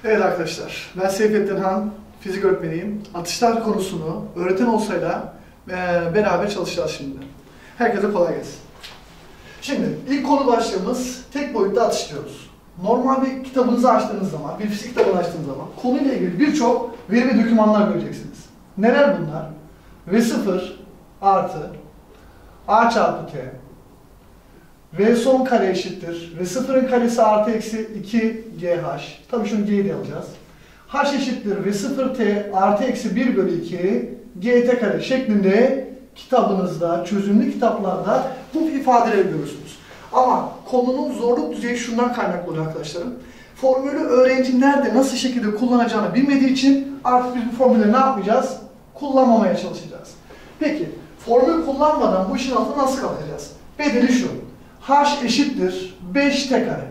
Evet arkadaşlar, ben Seyfettin Han, fizik öğretmeniyim. Atışlar konusunu öğreten olsayla beraber çalışacağız şimdi. Herkese kolay gelsin. Şimdi ilk konu başlığımız tek boyutlu atış diyoruz. Normal bir kitabınızı açtığınız zaman, bir fizik kitabını açtığınız zaman konuyla ilgili birçok veri ve dokümanlar göreceksiniz. Neler bunlar? V0 artı A çarpı T, V son kare eşittir. V0'ın karesi artı eksi 2GH. Tabii şunu G'yi de alacağız. H eşittir. V0T artı eksi 1 bölü 2 GT kare şeklinde kitabınızda, çözümlü kitaplarda bu ifadeleri görürsünüz. Ama konunun zorluk düzeyi şundan kaynaklı oluyor arkadaşlarım. Formülü öğrenci nerede, nasıl şekilde kullanacağını bilmediği için artık biz bu formülleri ne yapmayacağız? Kullanmamaya çalışacağız. Peki, formül kullanmadan bu işin altına nasıl kalkacağız? Bedeli şu. H eşittir 5T kare.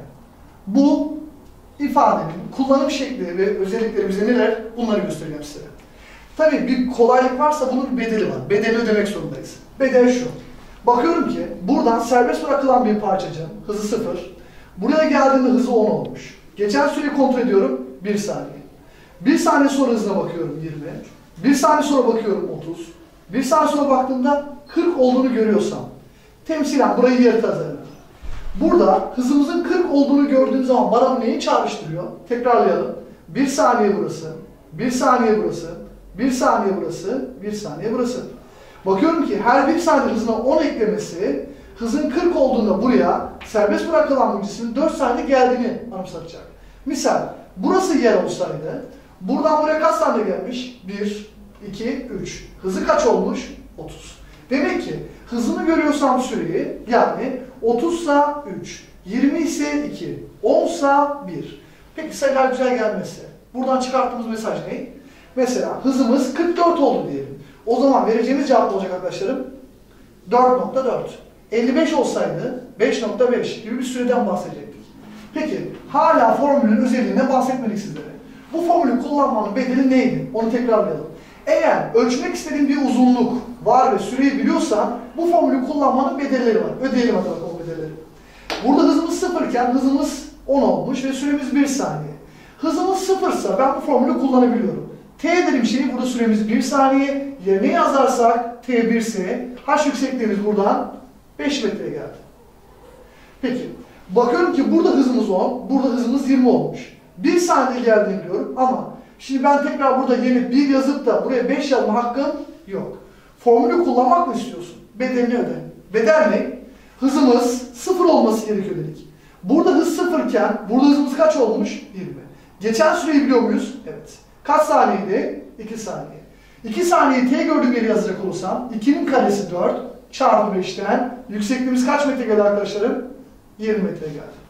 Bu ifadenin kullanım şekli ve özellikleri bize neler? Bunları göstereceğim size. Tabii bir kolaylık varsa bunun bir bedeli var. Bedelini ödemek zorundayız. Bedel şu. Bakıyorum ki buradan serbest bırakılan bir parçacığın hızı 0. Buraya geldiğinde hızı 10 olmuş. Geçen süreyi kontrol ediyorum 1 saniye. 1 saniye sonra hızına bakıyorum 20. 1 saniye sonra bakıyorum 30. 1 saniye sonra baktığımda 40 olduğunu görüyorsam temsilen burayı yarı tasarım. Burada hızımızın 40 olduğunu gördüğüm zaman bana bu neyi çağrıştırıyor? Tekrarlayalım. 1 saniye burası, 1 saniye burası, 1 saniye burası, 1 saniye burası. Bakıyorum ki her 1 saniye hızına 10 eklemesi hızın 40 olduğunda buraya serbest bırakılan bu cismin 4 saniye geldiğini anımsatacak. Misal burası yer olsaydı buradan buraya kaç saniye gelmiş? 1, 2, 3. Hızı kaç olmuş? 30. Demek ki hızını görüyorsam süreyi yani 30 sa 3, 20 ise 2, 10 sa 1. Peki sayılar güzel gelmesi. Buradan çıkarttığımız mesaj ne? Mesela hızımız 44 oldu diyelim. O zaman vereceğimiz cevap olacak arkadaşlarım 4.4. 55 olsaydı 5.5 gibi bir süreden bahsedecektik. Peki hala formülün özelliğinden bahsetmedik sizlere. Bu formülü kullanmanın bedeli neydi? Onu tekrarlayalım. Eğer ölçmek istediğin bir uzunluk var ve süreyi biliyorsan bu formülü kullanmanın bedelleri var. Ödeyelim hadi bakalım bedelleri. Burada hızımız 0 iken hızımız 10 olmuş ve süremiz 1 saniye. Hızımız 0 ise ben bu formülü kullanabiliyorum. T dediğim şey burada süremiz 1 saniye. Yerine yazarsak T1 ise H yüksekliğimiz buradan 5 metreye geldi. Peki bakıyorum ki burada hızımız 10, burada hızımız 20 olmuş. 1 saniye geldiğini biliyorum ama şimdi ben tekrar burada yeni 1 yazıp da buraya 5 yazma hakkım yok. Formülü kullanmak mı istiyorsun? Bedelini öde. Bedel ne? Hızımız 0 olması gerekiyor dedik. Burada hız 0 iken burada hızımız kaç olmuş? 20. Geçen süreyi biliyor muyuz? Evet. Kaç saniyeydi? 2 saniye. 2 saniye t gördüğüm yeri yazacak olursam 2'nin karesi 4 çarpı 5'ten yüksekliğimiz kaç metre geldi arkadaşlarım? 20 metre geldi.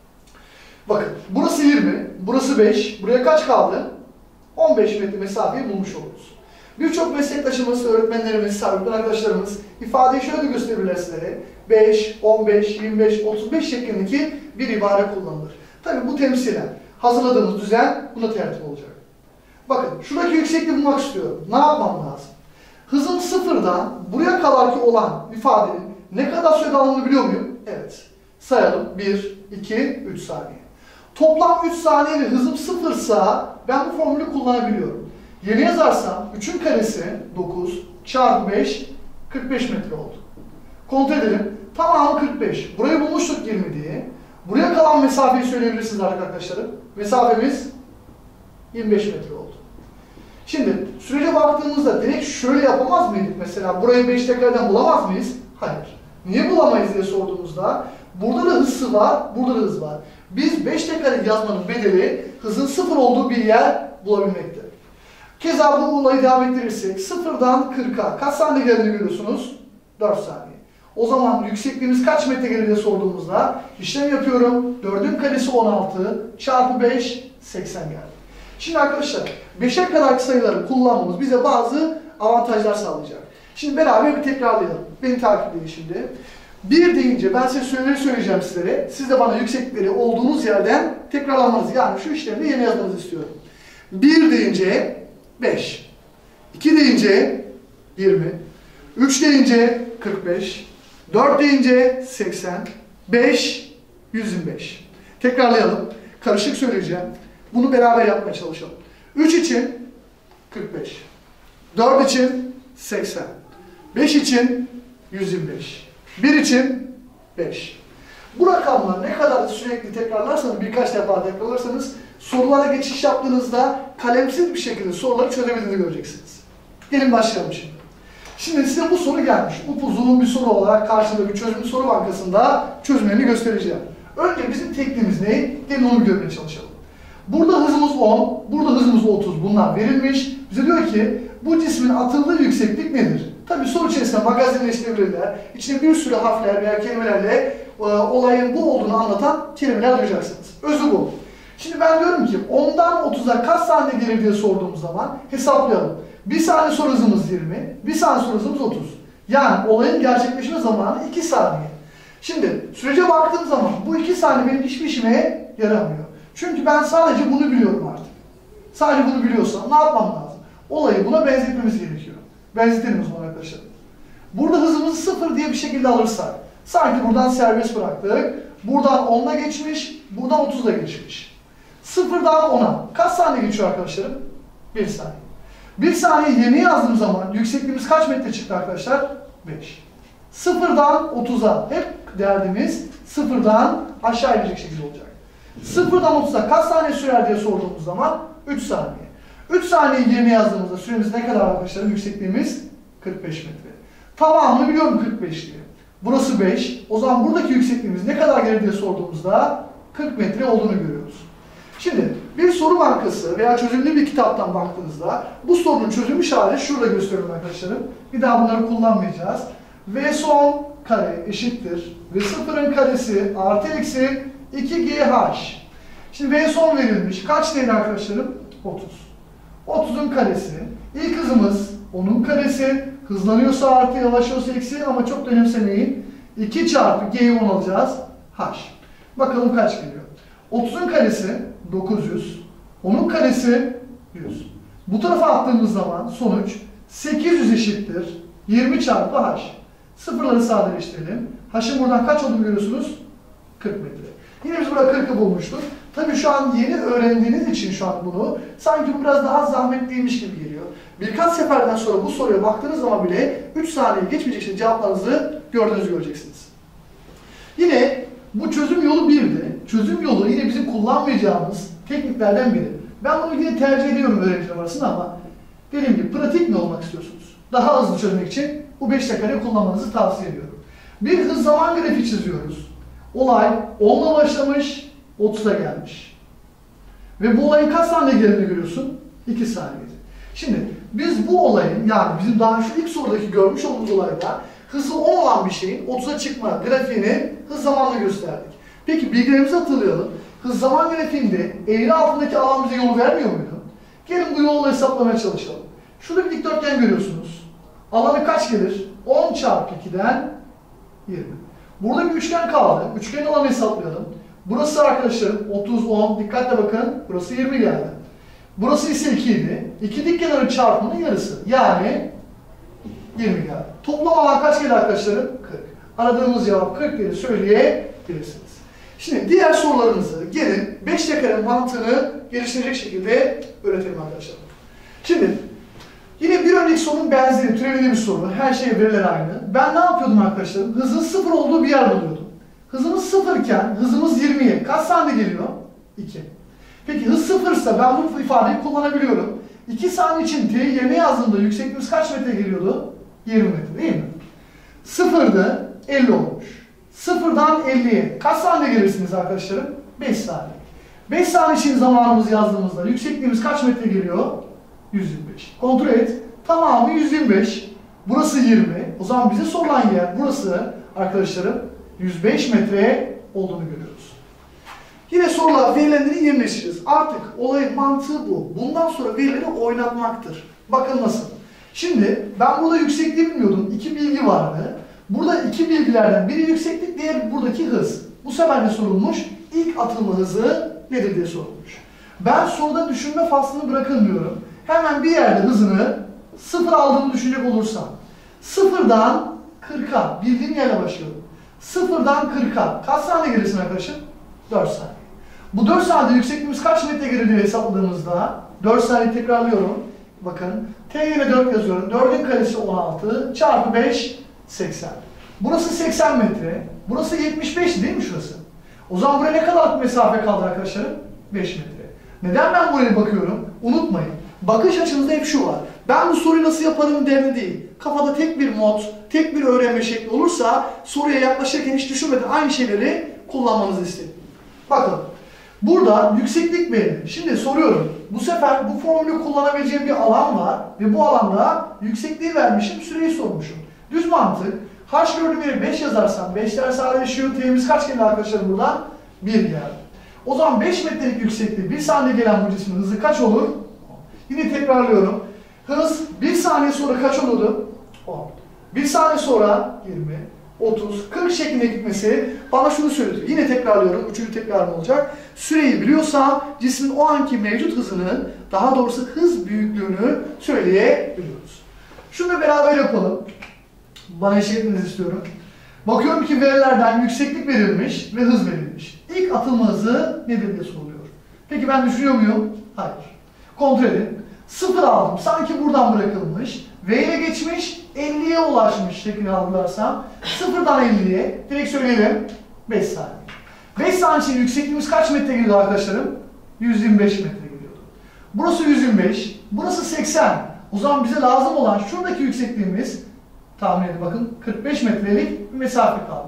Bakın burası 20, burası 5. Buraya kaç kaldı? 15 metre mesafeyi bulmuş oluruz. Birçok meslektaşımız, öğretmenlerimiz, sabitler arkadaşlarımız ifadeyi şöyle gösterirler sizlere. 5, 15, 25, 35 şeklindeki bir ibare kullanılır. Tabi bu temsilen hazırladığımız düzen buna tertip olacak. Bakın şuradaki yüksekliği bulmak istiyorum. Ne yapmam lazım? Hızım 0'dan buraya kadar ki olan ifadenin ne kadar sürede alındığını biliyor muyum? Evet. Sayalım. 1, 2, 3 saniye. Toplam 3 saniye ve hızım 0 ise ben bu formülü kullanabiliyorum. Yeni yazarsam 3'ün karesi 9 çarpı 5 45 metre oldu. Kontrol edelim. Tamamı 45. Burayı bulmuştuk 20 diye. Buraya kalan mesafeyi söyleyebilirsiniz arkadaşlarım. Mesafemiz 25 metre oldu. Şimdi sürece baktığımızda direkt şöyle yapamaz mıydık mesela? Burayı 5 tekrardan bulamaz mıyız? Hayır. Niye bulamayız diye sorduğumuzda burada da hızı var, burada da hız var. Biz 5 tekrar yazmanın bedeli hızın 0 olduğu bir yer bulabilmektir. Keza bu olayı devam ettirirsek 0'dan 40'a kaç saniye geldiğini görüyorsunuz? 4 saniye. O zaman yüksekliğimiz kaç metre gelir diye sorduğumuzda işlem yapıyorum. 4'ün karesi 16 çarpı 5 80 geldi. Şimdi arkadaşlar 5'e kadarki sayıları kullanmamız bize bazı avantajlar sağlayacak. Şimdi beraber bir tekrarlayalım. Beni takip edin şimdi. 1 deyince ben size söyleyeceğim sizlere. Siz de bana yükseklikleri olduğunuz yerden tekrarlamanızı yani şu işlemi yeni yazmanızı istiyorum. 1 deyince 5. 2 deyince 20. 3 deyince 45. 4 deyince 80. 5 125. Tekrarlayalım. Karışık söyleyeceğim. Bunu beraber yapmaya çalışalım. 3 için 45. 4 için 80. 5 için 125. 1 için 5. Bu rakamları ne kadar sürekli tekrarlarsanız, birkaç defa tekrarlarsanız sorulara geçiş yaptığınızda kalemsiz bir şekilde soruları çözebildiğini göreceksiniz. Gelin başlayalım şimdi. Şimdi size bu soru gelmiş. Upuzun bir soru olarak karşımda bir çözümlü soru bankasında çözümlerini göstereceğim. Önce bizim tekniğimiz ne? Gelin onu görmeye çalışalım. Burada hızımız 10, burada hızımız 30. Bunlar verilmiş. Bize diyor ki bu cismin atıldığı yükseklik nedir? Tabii soru içerisinde magazinleştirebilirler. İçine bir sürü harfler veya kelimelerle olayın bu olduğunu anlatan kelimeler duyacaksınız. Özü bu. Şimdi ben diyorum ki 10'dan 30'a kaç saniye gelir diye sorduğumuz zaman hesaplayalım. 1 saniye sonra hızımız 20, 1 saniye sonra hızımız 30. Yani olayın gerçekleşme zamanı 2 saniye. Şimdi sürece baktığım zaman bu 2 saniye benim hiçbir işime yaramıyor. Çünkü ben sadece bunu biliyorum artık. Sadece bunu biliyorsam ne yapmam lazım? Olayı buna benzetmemiz gerekiyor. Benzetelim o zaman arkadaşlar. Burada hızımızı 0 diye bir şekilde alırsak, sanki buradan serbest bıraktık, buradan 10'la geçmiş, buradan 30'la geçmiş. 0'dan 10'a kaç saniye geçiyor arkadaşlarım? 1 saniye. 1 saniye yeni yazdığım zaman yüksekliğimiz kaç metre çıktı arkadaşlar? 5. 0'dan 30'a hep derdimiz 0'dan aşağı inecek şekilde olacak. 0'dan 30'a kaç saniye sürer diye sorduğumuz zaman 3 saniye. 3 saniye yeni yazdığımızda süremiz ne kadar arkadaşlar? Yüksekliğimiz 45 metre. Tamamını biliyorum 45 diye. Burası 5. O zaman buradaki yüksekliğimiz ne kadar gelir diye sorduğumuzda 40 metre olduğunu görüyoruz. Şimdi bir soru bankası veya çözümlü bir kitaptan baktığınızda bu sorunun çözülmüş hali şurada gösteriyorum arkadaşlarım. Bir daha bunları kullanmayacağız. V son kare eşittir. V sıfırın karesi artı eksi 2GH. Şimdi V son verilmiş. Kaç değil arkadaşlarım? 30. 30'un karesi. İlk hızımız 10'un karesi. Hızlanıyorsa artı, yavaşlıyorsa eksi ama çok da önemsemeyin. 2 çarpı G'yi 10 alacağız. H. Bakalım kaç geliyor. 30'un karesi 900. 10'un karesi 100. Bu tarafa attığımız zaman sonuç 800 eşittir 20 çarpı H. Sıfırları sadeleştirelim. H'ın buradan kaç olduğunu görüyorsunuz? 40 metre. Yine biz burada 40'ı bulmuştuk. Tabii şu an yeni öğrendiğiniz için şu an bunu sanki bu biraz daha zahmetliymiş gibi geliyor. Birkaç seferden sonra bu soruya baktığınız zaman bile 3 saniye geçmeyecek şekilde cevaplarınızı gördüğünüzü göreceksiniz. Yine bu çözüm yolu birdi. Çözüm yolu yine bizim kullanmayacağımız tekniklerden biri. Ben bunu yine tercih ediyorum öğrenciler arasında ama dediğim gibi pratik mi olmak istiyorsunuz? Daha hızlı çözmek için bu 5 dakikayı kullanmanızı tavsiye ediyorum. Bir hız zaman grafiği çiziyoruz. Olay 10'la başlamış, 30'a gelmiş. Ve bu olayın kaç saniye geldiğini görüyorsun? 2 saniye. Şimdi biz bu olayın, yani bizim daha şu ilk sorudaki görmüş olduğumuz olayda hızı 10 olan bir şeyin 30'a çıkma grafiğini hız zamanla gösterdik. Peki bilgilerimizi hatırlayalım. Hız zaman grafiğinde eğri altındaki alan bize yolu vermiyor muydu? Gelin bu yolu hesaplamaya çalışalım. Şurada bir dikdörtgen görüyorsunuz. Alanı kaç gelir? 10 çarpı 2'den 20. Burada bir üçgen kaldı. Üçgenin alanı hesaplayalım. Burası arkadaşlarım 30, 10. Dikkatle bakın. Burası 20 geldi. Burası ise 2 idi. İki dik kenarın çarpımının yarısı. Yani 20 geldi. Toplam alan kaç geldi arkadaşlarım? 40. Aradığımız cevap 40 diye söyleyebilirsiniz. Şimdi diğer sorularımızı gelin 5 dakikanın mantığını geliştirecek şekilde öğretelim arkadaşlar. Şimdi yine bir önceki sorunun benzeri, türevli bir soru. Her şey veriler aynı. Ben ne yapıyordum arkadaşlarım? Hızın 0 olduğu bir yer buluyordum. Hızımız 0 iken hızımız 20'ye kaç saniye geliyor? 2. Peki hız 0 ise ben bu ifadeyi kullanabiliyorum. 2 saniye için t yerine yazdığımda yüksekliğimiz kaç metre geliyordu? 20 metre değil mi? 0'dı 50 olmuş. 0'dan 50'ye kaç saniye gelirsiniz arkadaşlarım? 5 saniye. 5 saniye için zamanımızı yazdığımızda yüksekliğimiz kaç metre geliyor? 125. Kontrol et. Tamamı 125. Burası 20. O zaman bize sorulan yer burası arkadaşlarım 105 metre olduğunu görüyoruz. Yine sorular verilenleri yerleştireceğiz. Artık olayın mantığı bu. Bundan sonra verileri oynatmaktır. Bakın nasıl. Şimdi ben burada yüksekliği bilmiyordum. 2 bilgi vardı. Burada 2 bilgilerden biri yükseklik, diğeri buradaki hız. Bu sefer ne sorulmuş? İlk atılma hızı nedir diye sorulmuş. Ben soruda düşünme faslını bırakın diyorum. Hemen bir yerde hızını 0 aldığımı düşünecek olursam 0'dan 40'a bildiğim yerle başlıyorum. 0'dan 40'a kaç saniye gelirsin arkadaşım? 4 saniye. Bu 4 saniyede yüksekliğimiz kaç metre geliyor hesapladığımızda 4 saniye tekrarlıyorum. Bakın t yerine 4 yazıyorum. 4'ün karesi 16 çarpı 5 80. Burası 80 metre. Burası 75 değil mi şurası? O zaman buraya ne kadar mesafe kaldı arkadaşlarım? 5 metre. Neden ben buraya bakıyorum? Unutmayın. Bakış açınızda hep şu var. Ben bu soruyu nasıl yaparım derdi değil. Kafada tek bir mod, tek bir öğrenme şekli olursa soruya yaklaşırken hiç düşünmeden aynı şeyleri kullanmanızı istedim. Bakın. Burada yükseklik belli. Şimdi soruyorum. Bu sefer bu formülü kullanabileceğim bir alan var ve bu alanda yüksekliği vermişim, süreyi sormuşum. Düz mantık. H gördüğüm yere 5 yazarsam 5'ler sadeleşiyor. T'imiz kaç geldi arkadaşlar buradan? 1 geldi. O zaman 5 metrelik yüksekliği 1 saniye gelen bu cismin hızı kaç olur? Yine tekrarlıyorum. Hız 1 saniye sonra kaç olurdu? 10. 1 saniye sonra 20, 30, 40 şeklinde gitmesi bana şunu söylüyor. Yine tekrarlıyorum. Üçüncü tekrarım olacak. Süreyi biliyorsam cismin o anki mevcut hızını, daha doğrusu hız büyüklüğünü söyleyebiliyoruz. Şunu da beraber yapalım. Bana eşlik etmenizi istiyorum. Bakıyorum ki verilerden yükseklik verilmiş ve hız verilmiş. İlk atılma hızı nedir diye soruluyor. Peki ben düşünüyor muyum? Hayır. Kontrol edin. 0 aldım. Sanki buradan bırakılmış. V'ye geçmiş, 50'ye ulaşmış şeklini algılarsam 0'dan 50'ye direkt söyleyelim 5 saniye. 5 saniye için yüksekliğimiz kaç metre geliyordu arkadaşlarım? 125 metre geliyordu. Burası 125, burası 80. O zaman bize lazım olan şuradaki yüksekliğimiz, tahmin edin bakın 45 metrelik bir mesafe kaldı.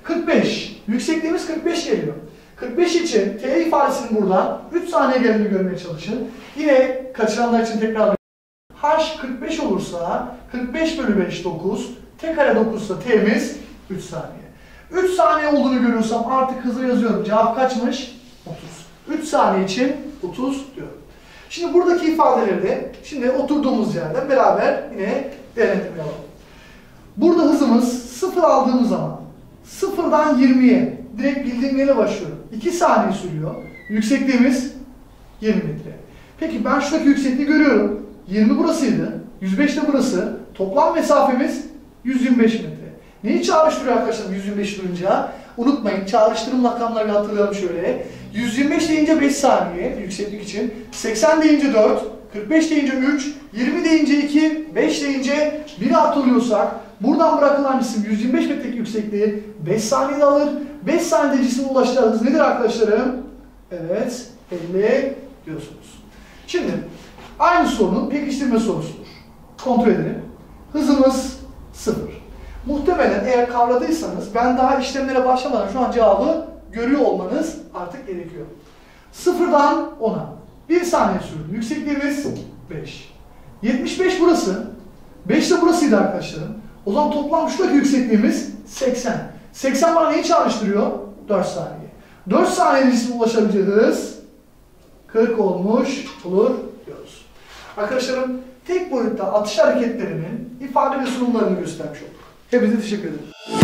45, yüksekliğimiz 45 geliyor. 45 için t ifadesinin buradan 3 saniye geldiğini görmeye çalışın. Yine kaçıranlar için tekrar h 45 olursa 45 bölü 5 9, t kare 9 ise t'miz 3 saniye. 3 saniye olduğunu görüyorsam artık hızı yazıyorum. Cevap kaçmış? 30. 3 saniye için 30 diyorum. Şimdi buradaki ifadeleri de şimdi oturduğumuz yerden beraber yine denetime alalım. Burada hızımız 0 aldığımız zaman 0'dan 20'ye direkt bildiğim yere başlıyorum. 2 saniye sürüyor. Yüksekliğimiz 20 metre. Peki ben şuradaki yüksekliği görüyorum. 20 burasıydı. 105 de burası. Toplam mesafemiz 125 metre. Neyi çağrıştırıyor arkadaşlar 125 duyunca? Unutmayın çağrıştırım rakamlarını hatırlayalım şöyle. 125 deyince 5 saniye yükseklik için. 80 deyince 4. 45 deyince 3. 20 deyince 2. 5 deyince 1'i hatırlıyorsak buradan bırakılan cisim 125 metrelik yüksekliği 5 saniyede alır. 5 saniyede cismin ulaştığı hız nedir arkadaşlarım? Evet 50 diyorsunuz. Şimdi aynı sorunun pekiştirme sorusudur. Kontrol edelim. Hızımız 0. Muhtemelen eğer kavradıysanız ben daha işlemlere başlamadan şu an cevabı görüyor olmanız artık gerekiyor. 0'dan 10'a 1 saniye sürdü. Yüksekliğimiz 5. 75 burası. 5 de burasıydı arkadaşlarım. O zaman toplam şuradaki yüksekliğimiz 80. 80 bana neyi çağrıştırıyor? 4 saniye. 4 saniyede cismin ulaşabileceği hız 40 olmuş olur diyoruz. Arkadaşlarım tek boyutta atış hareketlerinin ifade ve sunumlarını göstermiş olduk. Hepinize teşekkür ederim.